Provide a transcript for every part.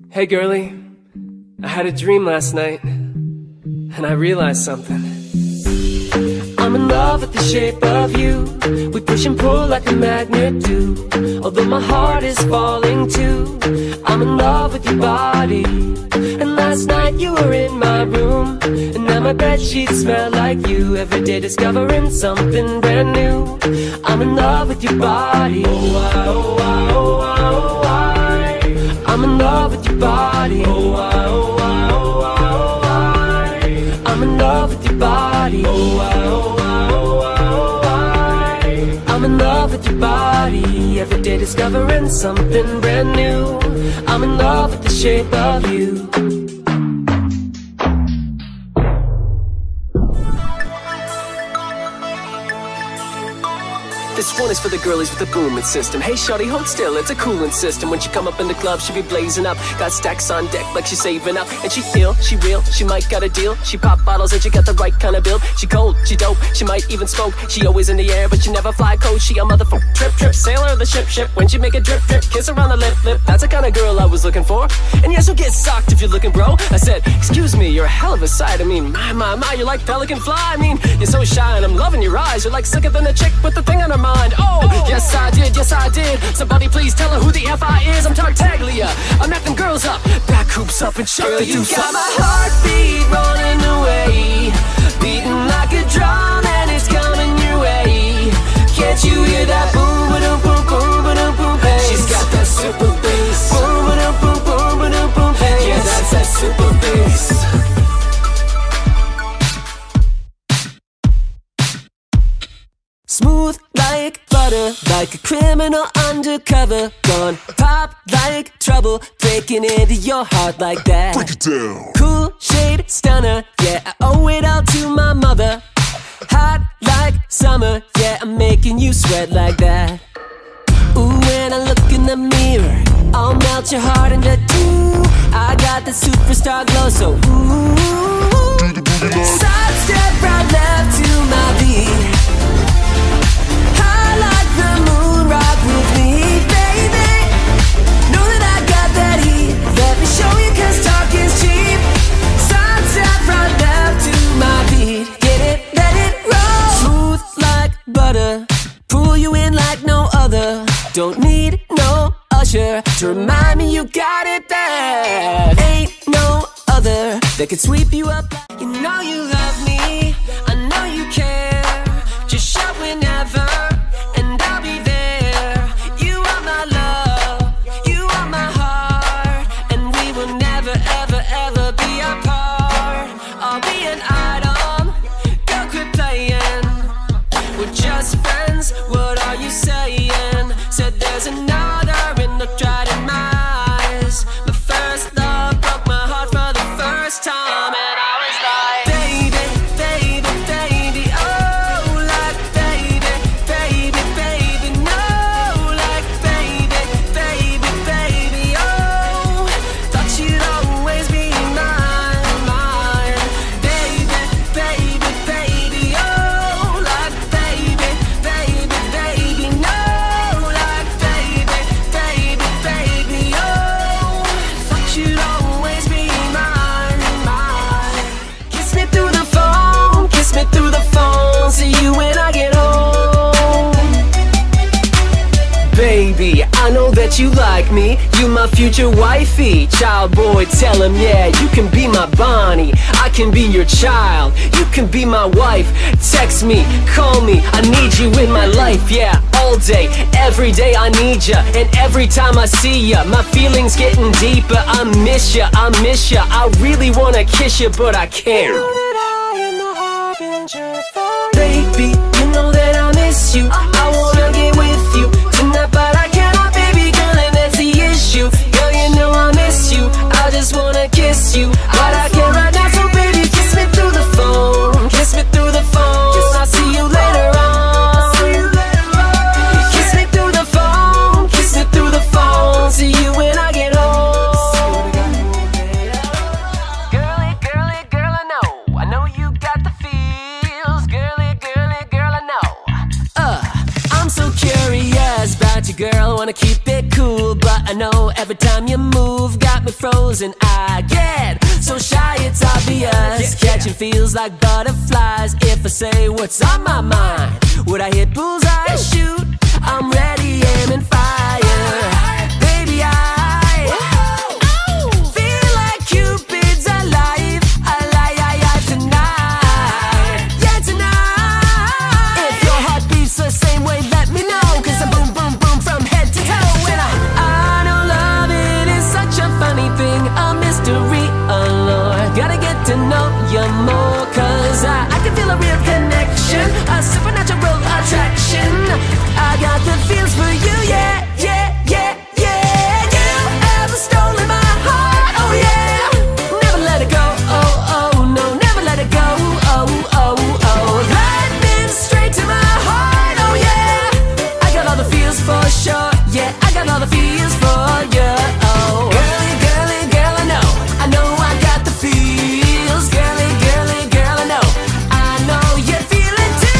Hey girlie, I had a dream last night, and I realized something. I'm in love with the shape of you. We push and pull like a magnet do. Although my heart is falling too, I'm in love with your body. And last night you were in my room, and now my bedsheets smell like you. Every day discovering something brand new. I'm in love with your body. Oh, I, oh, I, oh, I, oh, I. I'm in love with your body. Oh, I, oh, I, oh, I, oh, I. I'm in love with your body. Oh, I, oh, I, oh, I, oh, I. I'm in love with your body. Every day discovering something brand new. I'm in love with the shape of you. This one is for the girlies with the booming system. Hey shawty, hold still, it's a cooling system. When she come up in the club, she be blazing up. Got stacks on deck like she's saving up. And she ill, she real, she might got a deal. She pop bottles and she got the right kind of build. She cold, she dope, she might even smoke. She always in the air, but she never fly coach. She a motherfucker trip, sailor of the ship. When she make a drip, kiss her on the lip. That's the kind of girl I was looking for. And yes, you'll get socked if you're looking, bro. I said, excuse me, you're a hell of a sight. I mean, my, you're like pelican fly. I mean, you're so shy and I'm loving your eyes. You're like slicker than a chick with the thing on her mind. Oh, yes I did. Somebody please tell her who the F I is. I'm Tartaglia, I'm acting girls up. Back hoops up and chuck the deuce up. You got my heartbeat running away, beating like a drum and it's coming your way. Can't you hear that boom, ba-dum, boom, boom, ba-dum, boom, bass? She's got that super bass. Boom, ba-dum, boom, boom, ba-dum, boom, bass. Yeah, that's that super bass. Smooth like butter, like a criminal undercover. Gone pop like trouble, breaking into your heart like that. Break it down. Cool shade stunner, yeah, I owe it all to my mother. Hot like summer, yeah, I'm making you sweat like that. Ooh, when I look in the mirror, I'll melt your heart into two. I got the superstar glow, so ooh. Side step right left to my beat. Like the moon, rock with me, baby. Know that I got that heat. Let me show you, cause talk is cheap. Side step right left to my beat. Get it, let it roll. Smooth like butter, pull you in like no other. Don't need no usher to remind me you got it there. Ain't no other that can sweep you up. You know you love me, I know you care. Just shout whenever. There's another in the trident eyes. My first love broke my heart for the first time, and I was like, baby, baby, baby, oh, like baby, baby, baby, no, like baby, baby, baby, oh, thought you'd always be mine, baby, baby, baby, oh, like baby, baby, baby, no. See you when I get home. Baby, I know that you like me. You my future wifey. Child boy, tell him, yeah, you can be my Bonnie. I can be your child. You can be my wife. Text me, call me, I need you in my life. Yeah, all day, every day I need ya. And every time I see ya, my feelings getting deeper. I miss ya, I miss ya. I really wanna kiss ya, but I can't. Baby, you know that I miss you. I wanna get with you tonight, but I cannot, baby girl, and that's the issue. Girl, you know I miss you. I just wanna kiss you, but I can't right now. So baby, kiss me through the phone. Kiss me through the phone. I'll see you later on. Kiss me through the phone. Kiss me through the phone. See you when I get home. Girly, girly, girl, I know you got the feels. Girly, girly, girl, I know. I'm so curious about you, girl. Wanna keep it cool, but I know every time you move, got me frozen. I get so shy, it's obvious. Catching feels like butterflies. If I say what's on my mind, would I hit bullseye? Shoot, I'm ready, aiming fire. Baby, I feel like Cupid's alive, alive tonight. Yeah, tonight. If your heart beats the same way, let me know. Cause I'm boom, boom, boom from head to toe. And I know love, it is such a funny thing, a mystery, allure. Gotta get to know you more. Cause I can feel a real connection, a supernatural attraction. I got the feels for you, yeah, yeah, yeah, yeah. You ever stolen my heart, oh yeah. Never let it go, oh, oh, no, never let it go, oh, oh, oh. Lightning straight to my heart, oh yeah. I got all the feels for sure, yeah, I got all the feels for you, oh. Girly, girly, girl, I know I got the feels. Girly, girly, girl, I know you feel it too.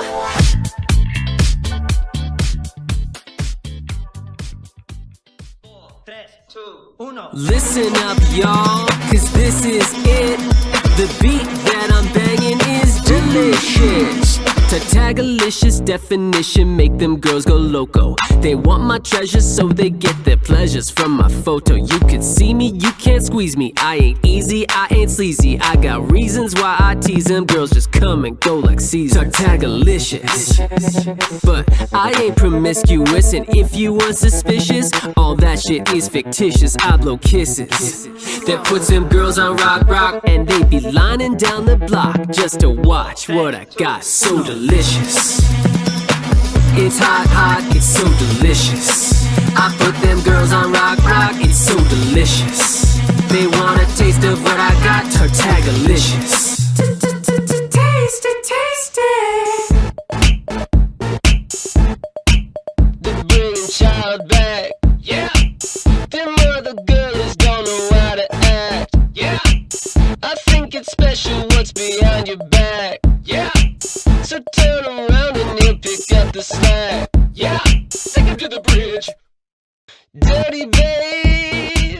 Listen up, y'all, cause this is it. The beat that I'm banging is delicious. Tagalicious definition, make them girls go loco. They want my treasures, so they get their pleasures from my photo. You can see me, you can't squeeze me. I ain't easy, I ain't sleazy. I got reasons why I tease them. Girls just come and go like seasons. Tagalicious, but I ain't promiscuous. And if you unsuspicious, all that shit is fictitious. I blow kisses that puts them girls on rock, and they be lining down the block just to watch what I got. So delicious. It's hot, hot, it's so delicious. I put them girls on rock, it's so delicious. They want a taste of what I got, Tagalicious. Taste it, taste it. They're bringing child back, yeah. Them other girls don't know how to act, yeah. I think it's special what's behind your back, yeah. So turn around and he'll pick up the slack, yeah. Take him to the bridge, dirty babe.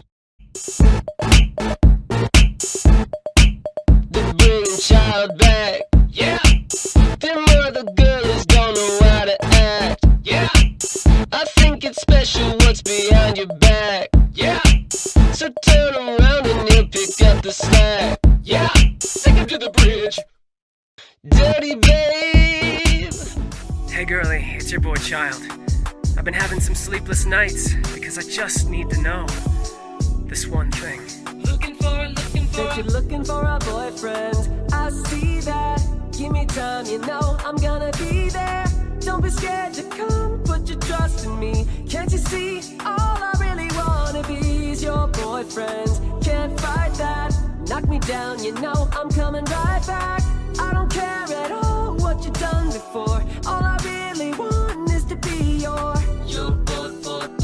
They're bringing child back, yeah. Them other girls don't know how to act, yeah. I think it's special what's behind your back, yeah. So turn around and he'll pick up the slack, yeah. Take him to the bridge, dirty babe. Hey girlie, it's your boy Child. I've been having some sleepless nights because I just need to know this one thing. Looking for. Think you're looking for a boyfriend. I see that. Give me time, you know I'm gonna be there. Don't be scared to come, put your trust in me. Can't you see? All I really wanna be is your boyfriend. Can't fight that. Knock me down, you know I'm coming right back. I don't care at all what you've done before. All I really want is to be your boyfriend. Your boyfriend.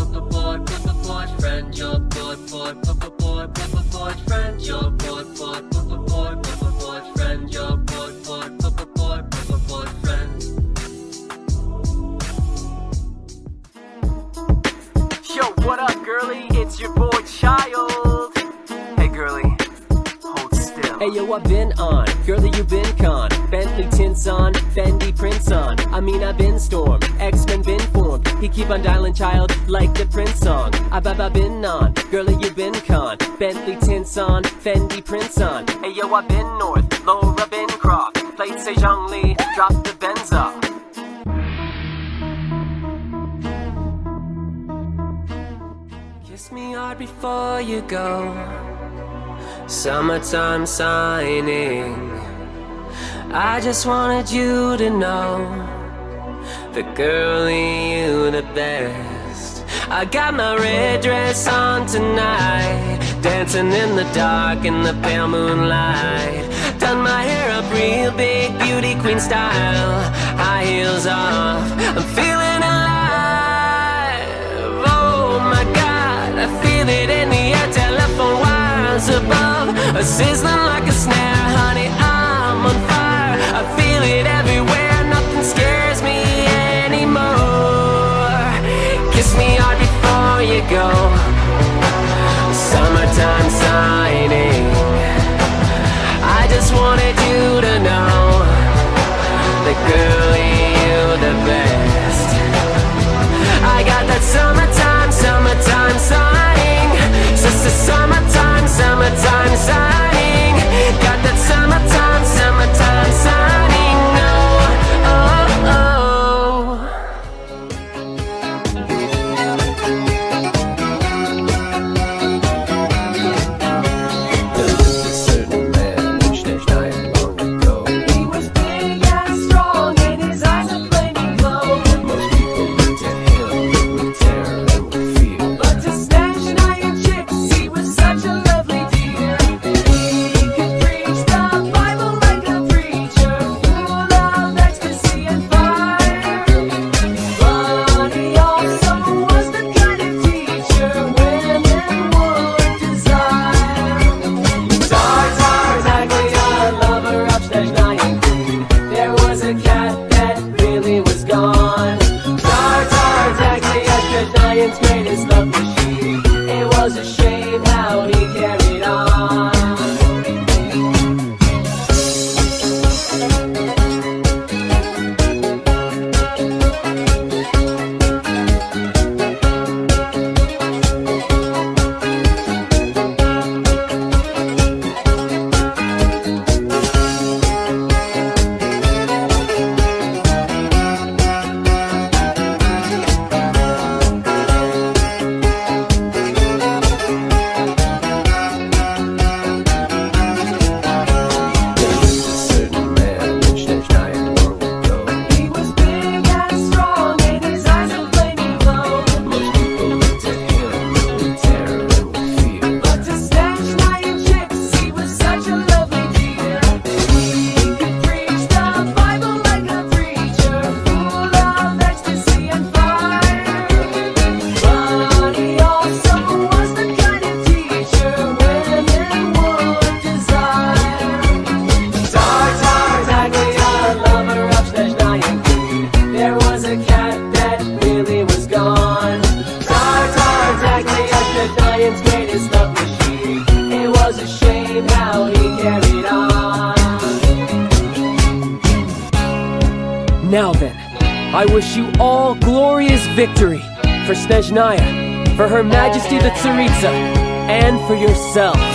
Your boyfriend. Your boyfriend. Yo, what up, girlie? It's your boy Child. Hey, girlie, hold still. Hey, yo, I've been on, girlie, you been con. Bentley tints on, Fendi prints on. I mean, I've been stormed, X-Men been formed. He keep on dialing Child like the Prince song. I've been on, girlie, you been con. Bentley tints on, Fendi prints on. Hey, yo, I've been north, Laura Bencroft. Played say Zhang Li, drop the Benz off. Kiss me hard before you go. Summertime signing. I just wanted you to know that girlie, you the best. I got my red dress on tonight, dancing in the dark in the pale moonlight. Done my hair up real big, beauty queen style. High heels off, I'm feeling alive. Oh my God, I feel it in the air. Telephone wires above, a sizzling like a snare. Honey, I'm on fire, I feel it everywhere. Nothing scares me anymore. Kiss me hard before you go. was a shame how he carried on. Now then, I wish you all glorious victory for Snezhnaya, for Her Majesty the Tsaritsa, and for yourself.